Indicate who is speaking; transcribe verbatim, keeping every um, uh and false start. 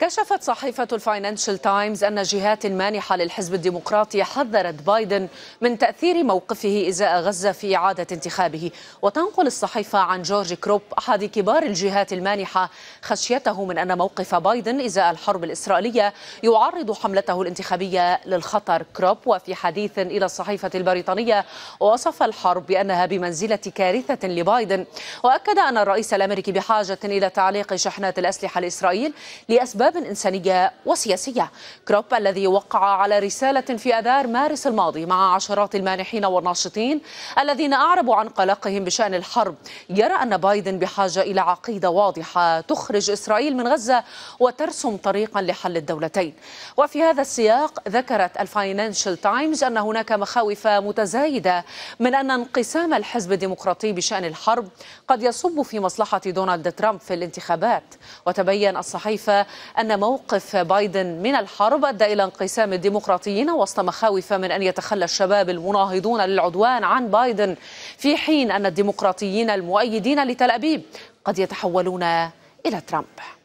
Speaker 1: كشفت صحيفة الفاينانشال تايمز أن جهات مانحة للحزب الديمقراطي حذرت بايدن من تأثير موقفه إزاء غزة في إعادة انتخابه. وتنقل الصحيفة عن جورج كروب أحد كبار الجهات المانحة خشيته من أن موقف بايدن إزاء الحرب الإسرائيلية يعرض حملته الانتخابية للخطر. كروب وفي حديث إلى الصحيفة البريطانية وصف الحرب بأنها بمنزلة كارثة لبايدن، وأكد أن الرئيس الأمريكي بحاجة إلى تعليق شحنات الأسلحة لإسرائيل لأسباب إنسانية وسياسية. كروب الذي وقع على رسالة في آذار مارس الماضي مع عشرات المانحين والناشطين الذين أعربوا عن قلقهم بشأن الحرب، يرى أن بايدن بحاجة إلى عقيدة واضحة تخرج إسرائيل من غزة وترسم طريقا لحل الدولتين. وفي هذا السياق ذكرت الفاينانشال تايمز أن هناك مخاوف متزايدة من أن انقسام الحزب الديمقراطي بشأن الحرب قد يصب في مصلحة دونالد ترامب في الانتخابات. وتبين الصحيفة أن موقف بايدن من الحرب أدى إلى انقسام الديمقراطيين وسط مخاوف من أن يتخلى الشباب المناهضون للعدوان عن بايدن، في حين أن الديمقراطيين المؤيدين لتل أبيب قد يتحولون إلى ترامب.